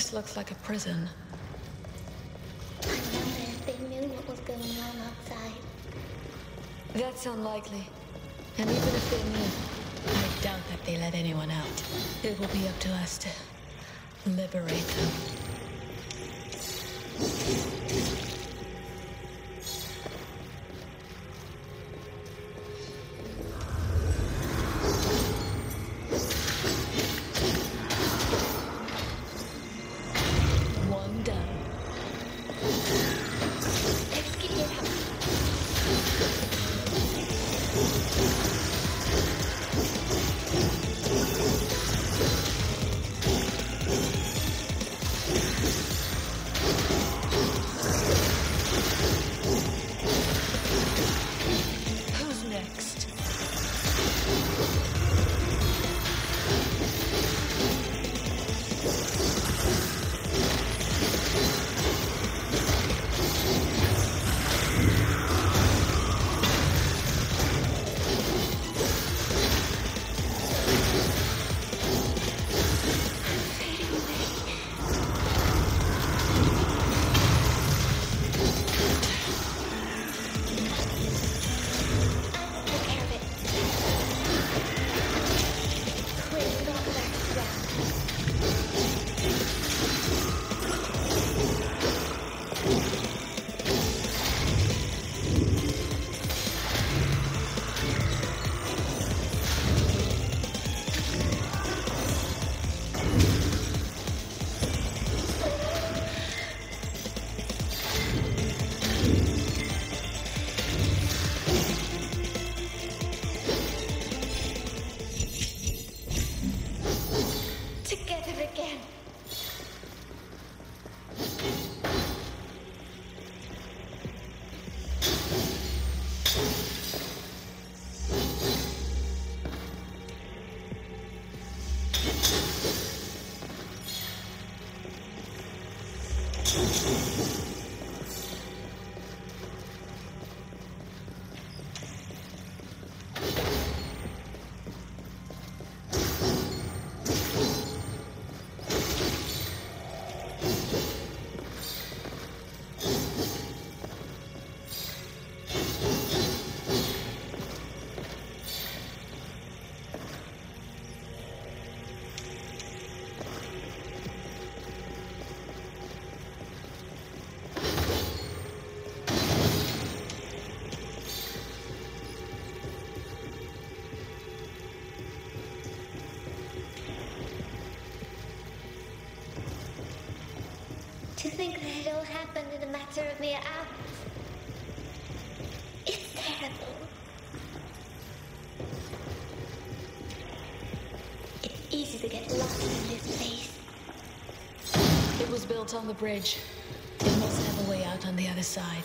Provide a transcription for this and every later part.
This looks like a prison. I wonder if they knew what was going on outside. That's unlikely. And even if they knew, I doubt that they let anyone out. It will be up to us to liberate them. One down. Let's get it up. Who's next? Fading away. I'll take care of it. Clear that last round. Together again. To think that it all happened in a matter of mere hours. It's terrible. It's easy to get lost in this place. It was built on the bridge. It must have a way out on the other side.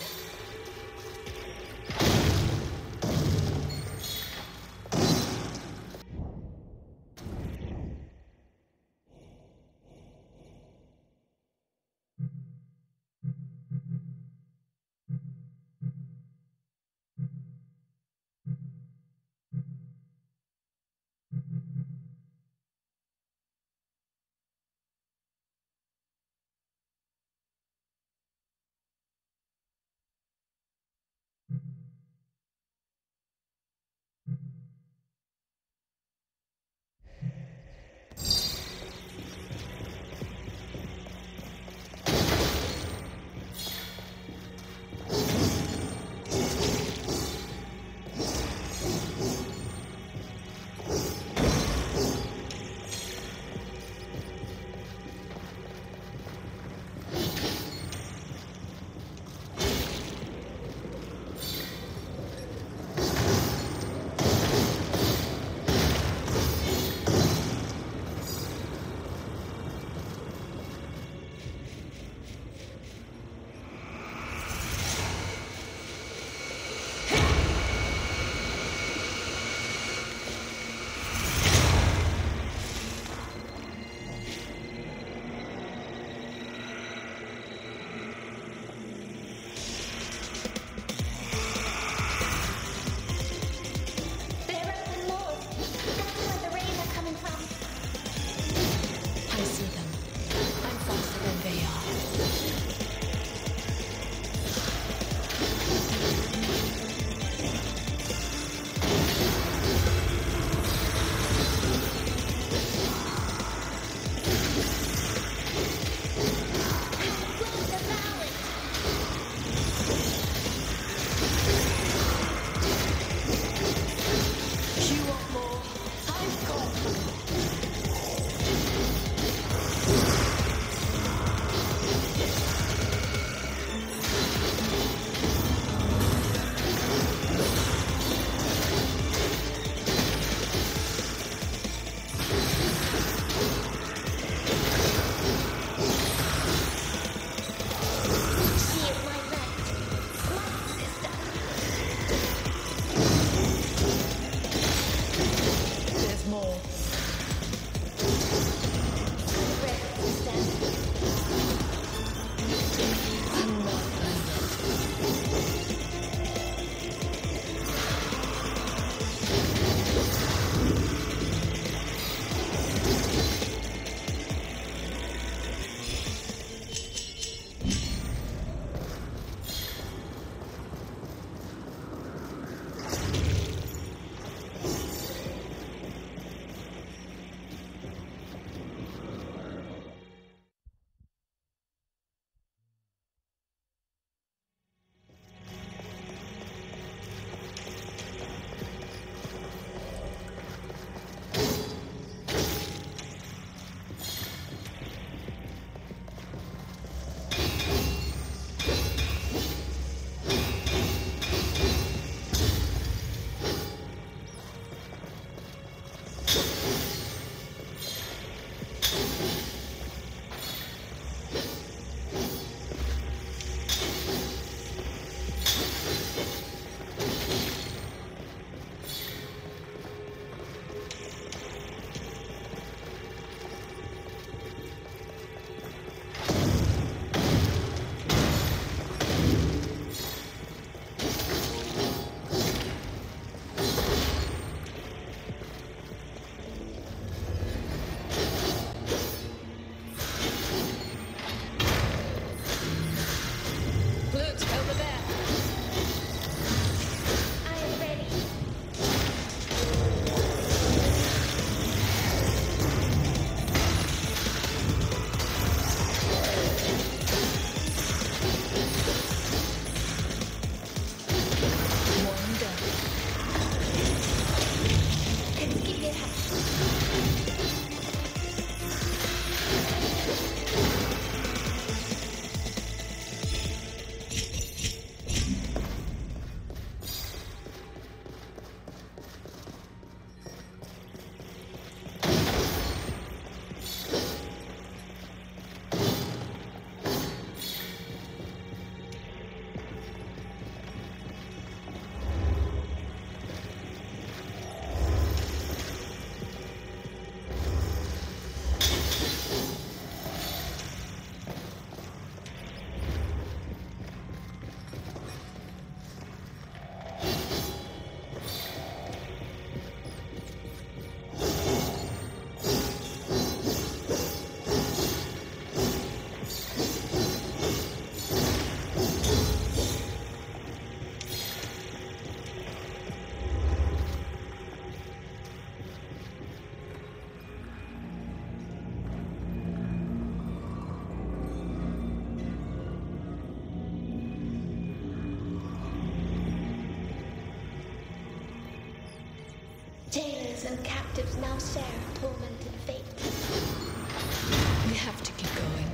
prisoners and captives now share a tormented fate. We have to keep going.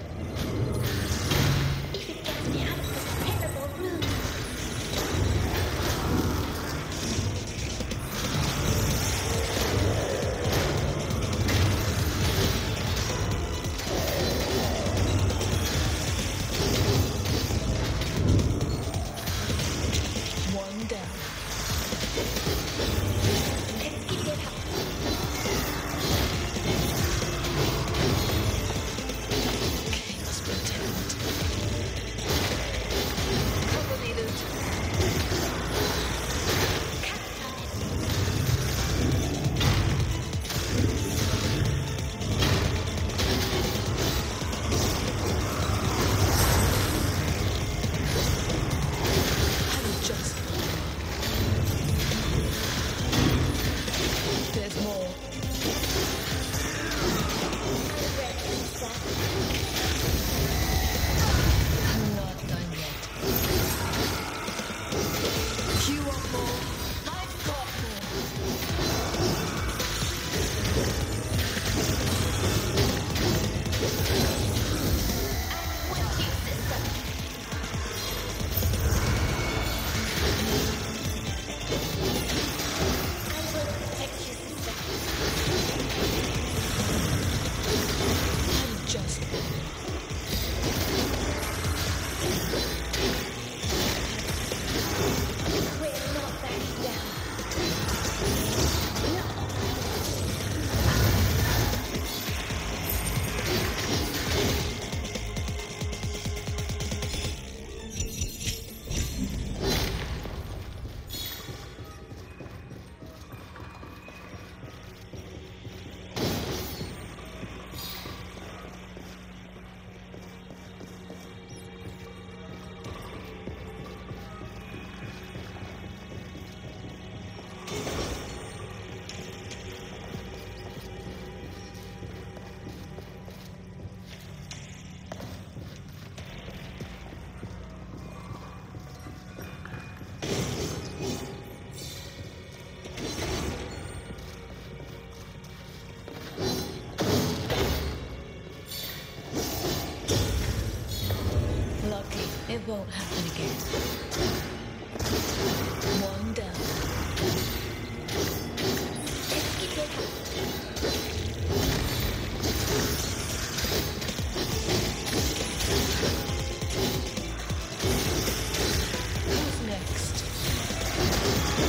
If it gets me out of this terrible room. One down. Let's keep it up. Chaos pretend. Cover me, Lute. I'm just There's more. I'm ready, Lisa. I'm not done yet. You want more? I've got more. I'm with you, sister. I will protect you, sister. I'm just We're not backing down. lucky. It won't happen again. One down. Let's keep it up. Who's next?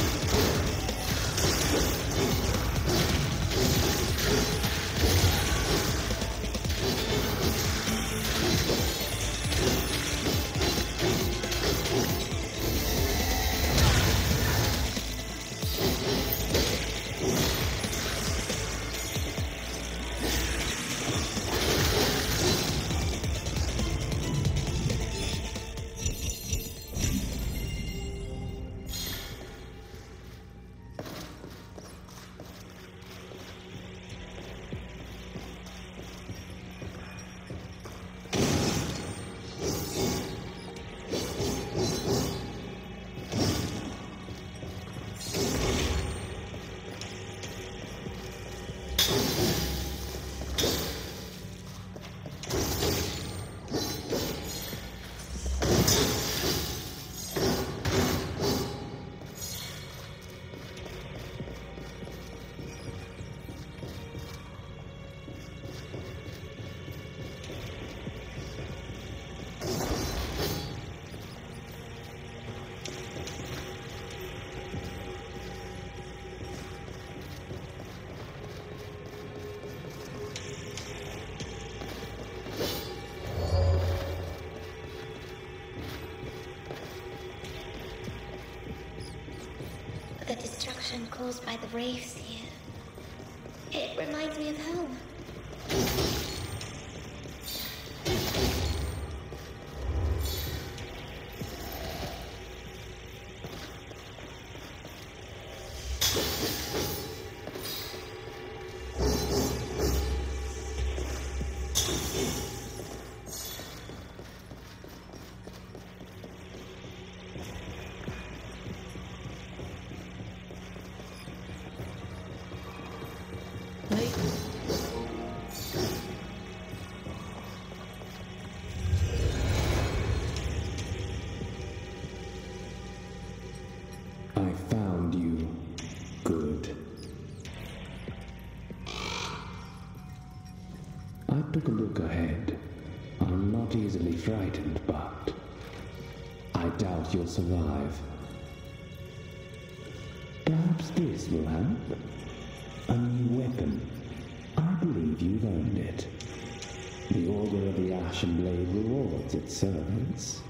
The destruction caused by the Wraiths here. It reminds me of home. I found you. Good. I took a look ahead. I'm not easily frightened, but I doubt you'll survive. Perhaps this will help? A new weapon. I believe you've earned it. The Order of the Ashen Blade rewards its servants.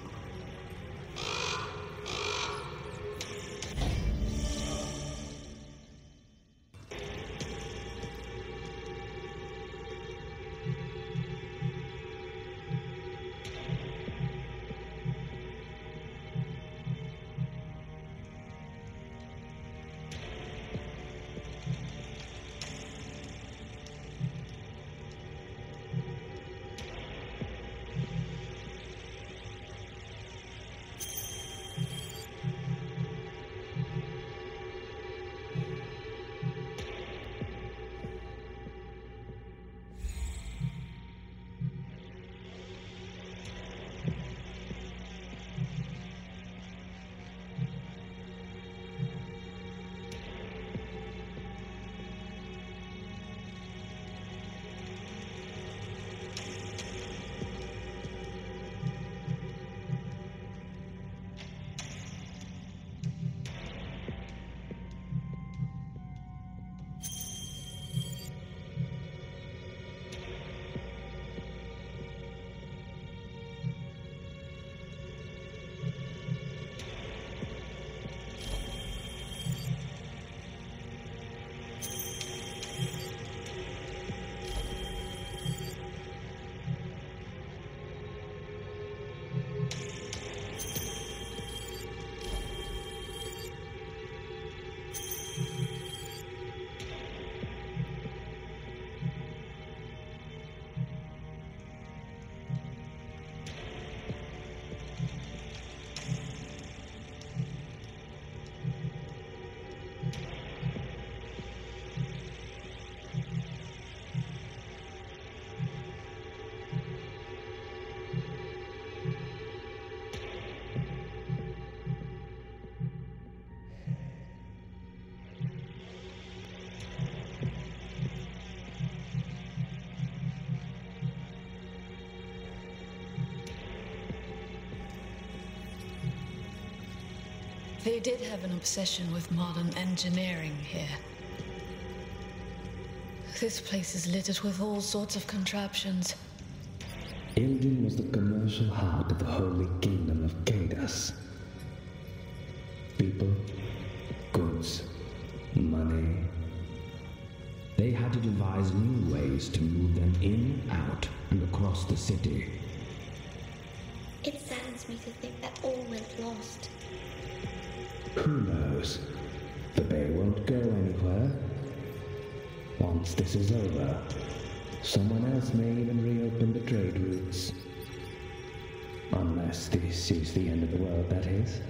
They did have an obsession with modern engineering here. This place is littered with all sorts of contraptions. Ilden was the commercial heart of the Holy Kingdom of Keidas. People, goods, money. They had to devise new ways to move them in, out, and across the city. It saddens me to think that all went lost. Who knows? The bay won't go anywhere. Once this is over, someone else may even reopen the trade routes. Unless this is the end of the world, that is.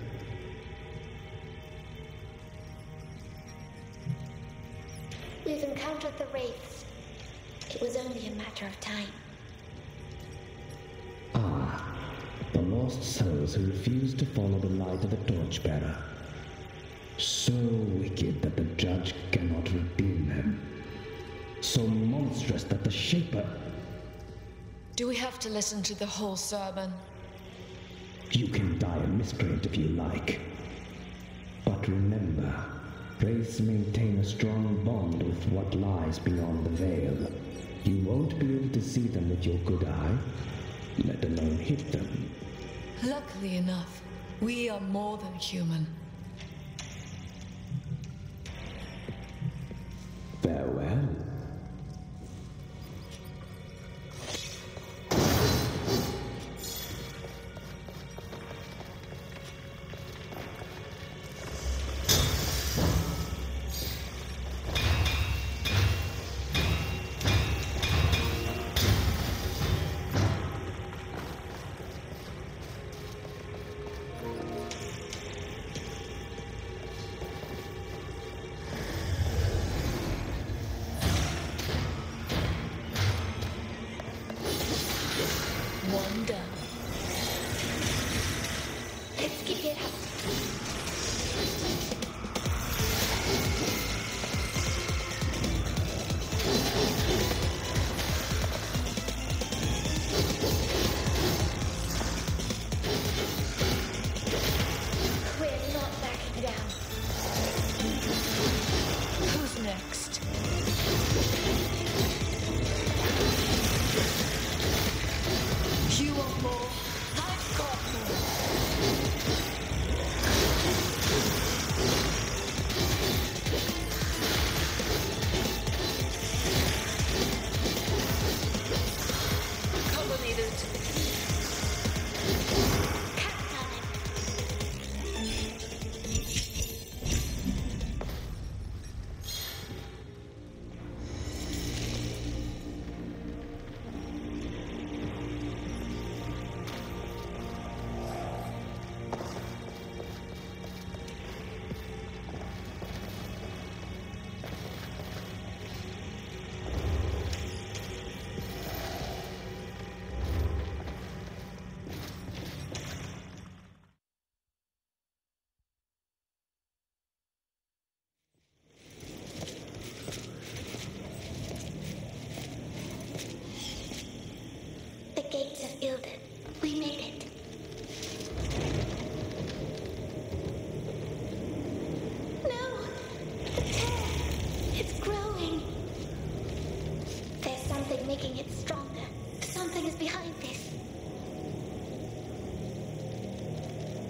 We've encountered the Wraiths. It was only a matter of time. Ah, the lost souls who refused to follow the light of the torchbearer. So wicked that the judge cannot redeem them. So monstrous that the Shaper... Do we have to listen to the whole sermon? You can die a miscreant if you like. But remember, Wraiths maintain a strong bond with what lies beyond the veil. You won't be able to see them with your good eye, let alone hit them. Luckily enough, we are more than human. Farewell.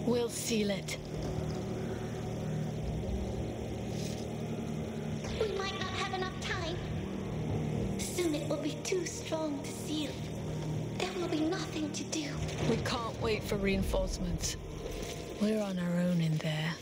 We'll seal it. We might not have enough time. Soon it will be too strong to seal. There will be nothing to do. We can't wait for reinforcements. We're on our own in there.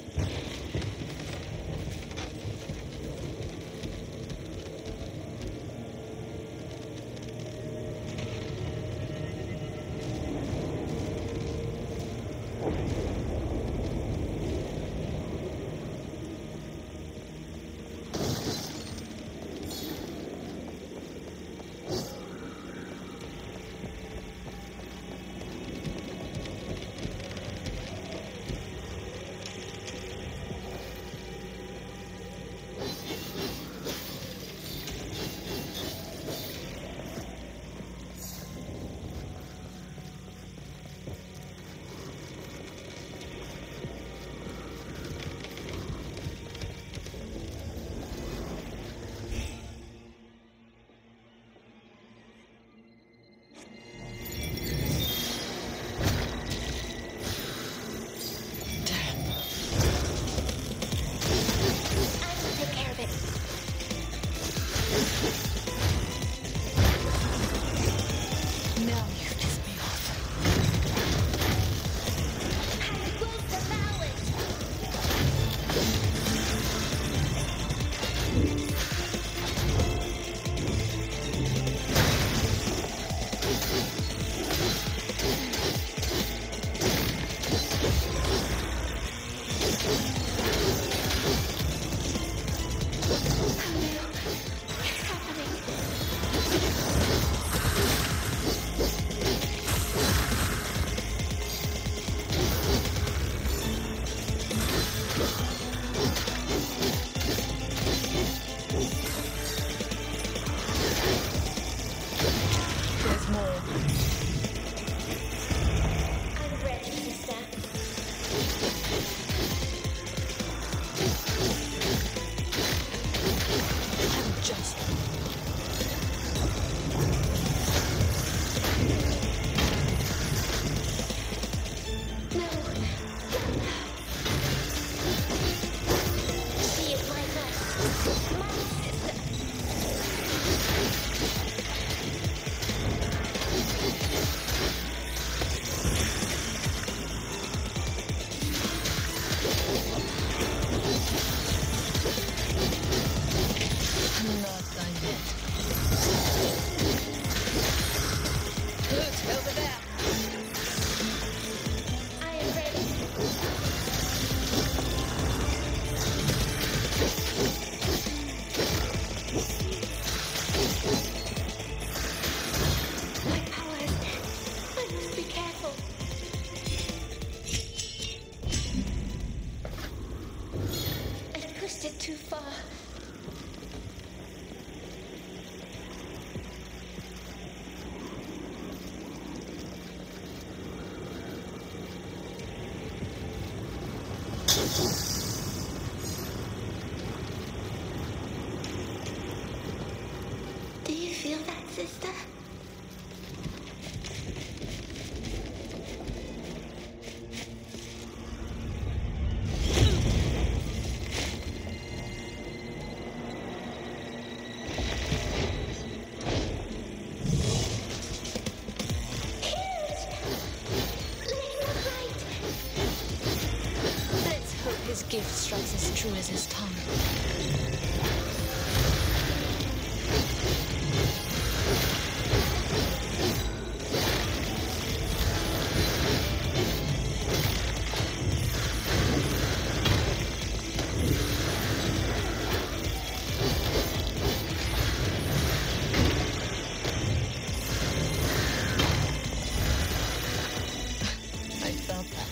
Do you feel that, sister? His gift strikes as true as his tongue. I felt that.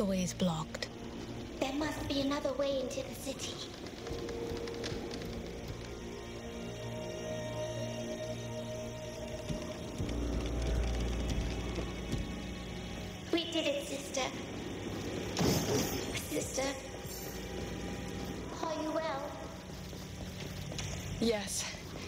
way is blocked. There must be another way into the city. We did it, sister. Sister. Are you well? Yes.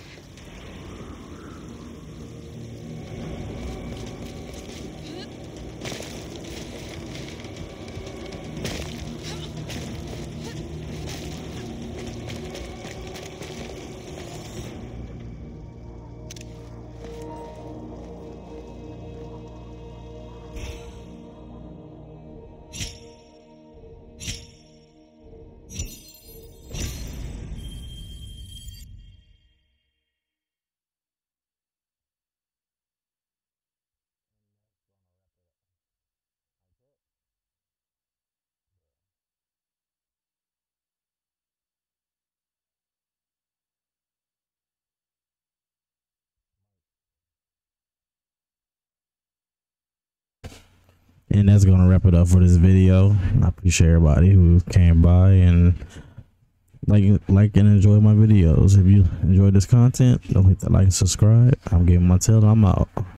And that's gonna wrap it up for this video. I appreciate everybody who came by and like and enjoy my videos. If you enjoyed this content, don't hit that like and subscribe. I'm Gamingmontel. I'm out.